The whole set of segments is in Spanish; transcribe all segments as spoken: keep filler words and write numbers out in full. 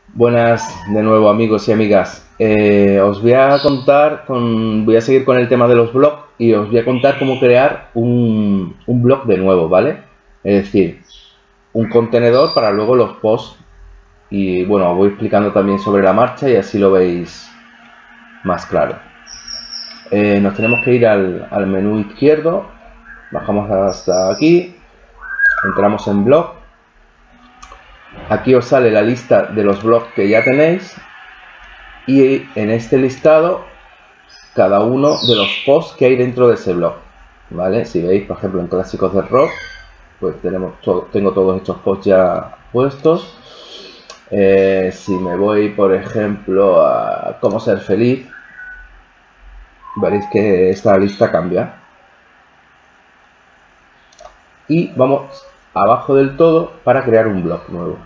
Buenas de nuevo, amigos y amigas. Eh, os voy a contar, con, voy a seguir con el tema de los blogs y os voy a contar cómo crear un, un blog de nuevo, ¿vale? Es decir, un contenedor para luego los posts. Y bueno, os voy explicando también sobre la marcha y así lo veis más claro. Eh, nos tenemos que ir al, al menú izquierdo, bajamos hasta aquí, entramos en blog. Aquí os sale la lista de los blogs que ya tenéis y en este listado cada uno de los posts que hay dentro de ese blog, ¿vale? Si veis, por ejemplo, en clásicos del rock, pues tenemos todo, tengo todos estos posts ya puestos. Eh, si me voy, por ejemplo, a cómo ser feliz, veréis que esta lista cambia. Y vamos abajo del todo para crear un blog nuevo.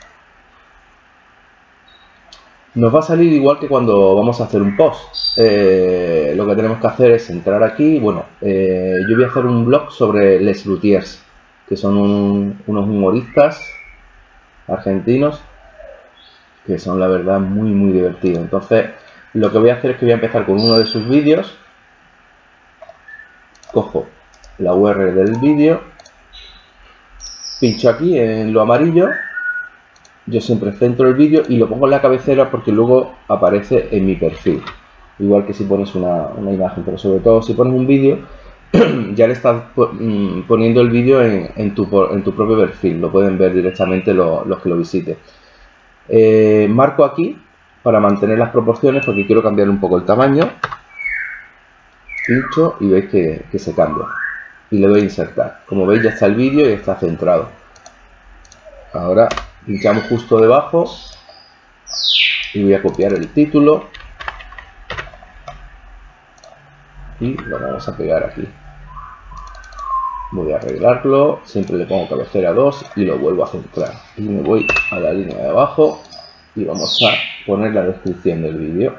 Nos va a salir igual que cuando vamos a hacer un post. Eh, lo que tenemos que hacer es entrar aquí. Bueno, eh, yo voy a hacer un blog sobre Les Luthiers, que son un, unos humoristas argentinos que son, la verdad, muy muy divertidos. Entonces, lo que voy a hacer es que voy a empezar con uno de sus vídeos. Cojo la U R L del vídeo, pincho aquí en lo amarillo. Yo siempre centro el vídeo y lo pongo en la cabecera porque luego aparece en mi perfil. Igual que si pones una, una imagen, pero sobre todo si pones un vídeo, ya le estás poniendo el vídeo en, en, tu, en tu propio perfil. Lo pueden ver directamente lo, los que lo visiten. Eh, marco aquí para mantener las proporciones porque quiero cambiar un poco el tamaño. Pincho y veis que, que se cambia. Y le doy a insertar. Como veis, ya está el vídeo y está centrado. Ahora pinchamos justo debajo y voy a copiar el título y lo vamos a pegar aquí. Voy a arreglarlo, siempre le pongo cabecera dos y lo vuelvo a centrar. Y me voy a la línea de abajo y vamos a poner la descripción del vídeo.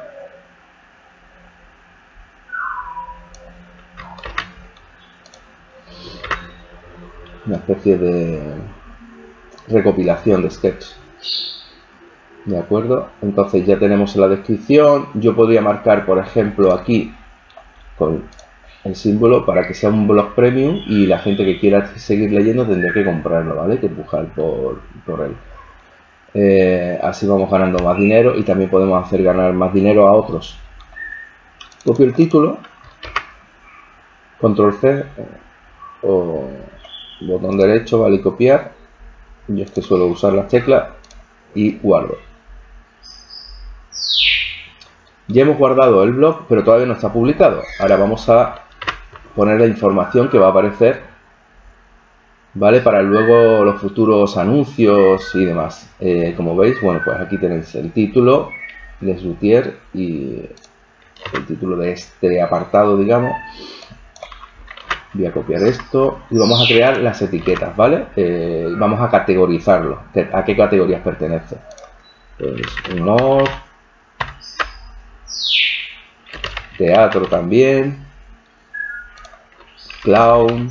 Una especie de recopilación de sketch. De acuerdo, entonces ya tenemos la descripción. Yo podría marcar, por ejemplo, aquí con el símbolo para que sea un blog premium y la gente que quiera seguir leyendo tendría que comprarlo, ¿vale? Que empujar por, por él. Eh, así vamos ganando más dinero y también podemos hacer ganar más dinero a otros. Copio el título, control C o botón derecho, vale, y copiar. Yo es que suelo usar las teclas y guardo. Ya hemos guardado el blog, pero todavía no está publicado. Ahora vamos a poner la información que va a aparecer, ¿vale? Para luego los futuros anuncios y demás. Eh, como veis, bueno, pues aquí tenéis el título, Les Luthiers y el título de este apartado, digamos. Voy a copiar esto y vamos a crear las etiquetas, ¿vale? Eh, vamos a categorizarlo. ¿A qué categorías pertenece? Pues humor, teatro también, clown.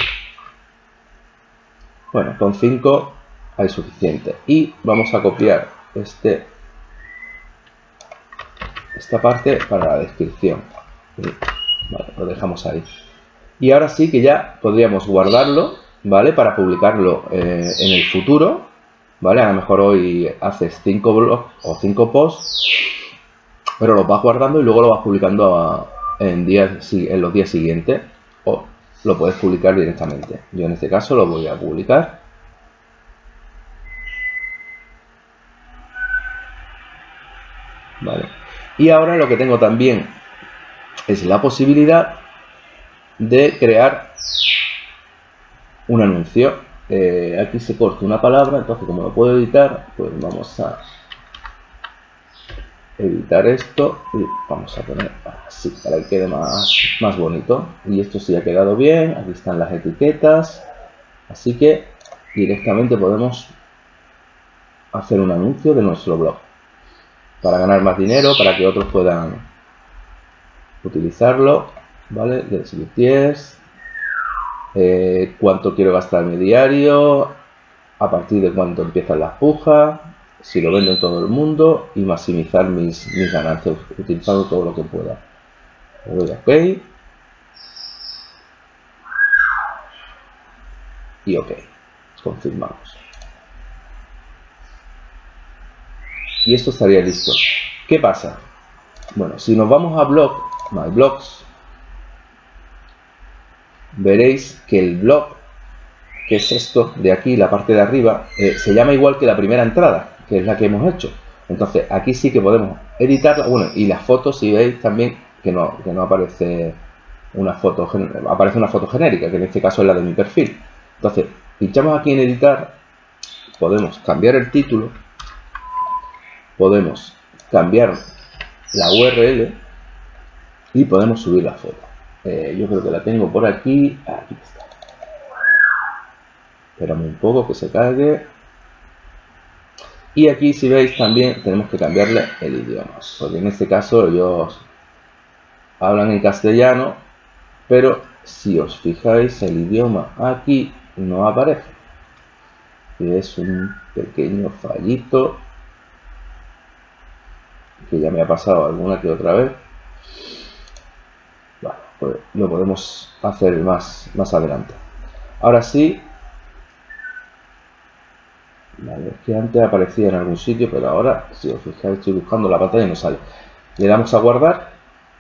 Bueno, con cinco hay suficiente. Y vamos a copiar este, esta parte para la descripción. Y, vale, lo dejamos ahí. Y ahora sí que ya podríamos guardarlo, ¿vale? Para publicarlo eh, en el futuro, ¿vale? A lo mejor hoy haces cinco blogs o cinco posts, pero los vas guardando y luego lo vas publicando a, en, días, en los días siguientes, o lo puedes publicar directamente. Yo en este caso lo voy a publicar. Vale. Y ahora lo que tengo también es la posibilidad de crear un anuncio. Eh, aquí se corta una palabra, entonces como lo puedo editar, pues vamos a editar esto y vamos a poner así para que quede más, más bonito. Y esto sí ha quedado bien. Aquí están las etiquetas, así que directamente podemos hacer un anuncio de nuestro blog para ganar más dinero, para que otros puedan utilizarlo, ¿vale? Les Luthiers, eh, cuánto quiero gastarme diario, a partir de cuánto empiezan las pujas, si lo vendo en todo el mundo y maximizar mis, mis ganancias utilizando todo lo que pueda. Le doy a OK y OK, confirmamos y esto estaría listo. ¿Qué pasa? Bueno, si nos vamos a blog, My Blogs, veréis que el blog, que es esto de aquí, la parte de arriba, eh, se llama igual que la primera entrada, que es la que hemos hecho. Entonces aquí sí que podemos editarla. Bueno, y las fotos, si veis también que no, que no aparece una foto, aparece una foto genérica, que en este caso es la de mi perfil. Entonces pinchamos aquí en editar, podemos cambiar el título, podemos cambiar la U R L y podemos subir la foto. Eh, yo creo que la tengo por aquí. Aquí está. Esperamos un poco que se cargue. Y aquí, si veis, también tenemos que cambiarle el idioma, porque en este caso ellos hablan en castellano, pero si os fijáis, el idioma aquí no aparece. Y es un pequeño fallito que ya me ha pasado alguna que otra vez. Bueno, pues lo podemos hacer más, más adelante. Ahora sí. Vale, es que antes aparecía en algún sitio, pero ahora, si os fijáis, estoy buscando la pantalla y no sale. Le damos a guardar.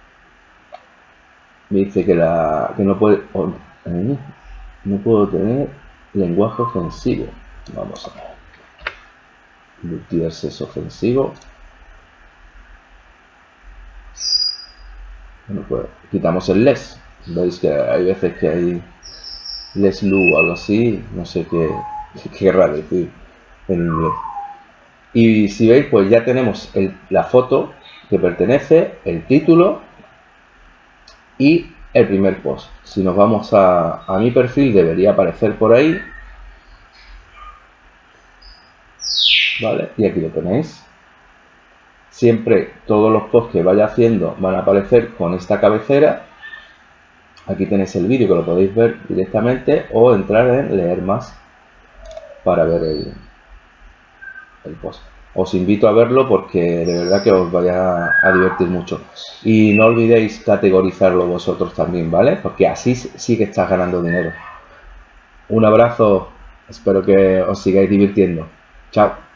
Me dice que, la, que no puede eh, no puedo tener lenguaje ofensivo. Vamos a ver. Multiverse es ofensivo. Bueno, pues quitamos el less. Veis que hay veces que hay less lu o algo así. No sé qué, qué querrá decir en inglés. Y si veis, pues ya tenemos el, la foto que pertenece, el título y el primer post. Si nos vamos a, a mi perfil, debería aparecer por ahí, ¿vale? Y aquí lo tenéis. Siempre todos los posts que vaya haciendo van a aparecer con esta cabecera. Aquí tenéis el vídeo que lo podéis ver directamente o entrar en leer más para ver el, el post. Os invito a verlo porque de verdad que os vaya a divertir mucho. Y no olvidéis categorizarlo vosotros también, ¿vale? Porque así sí que estás ganando dinero. Un abrazo, espero que os sigáis divirtiendo. Chao.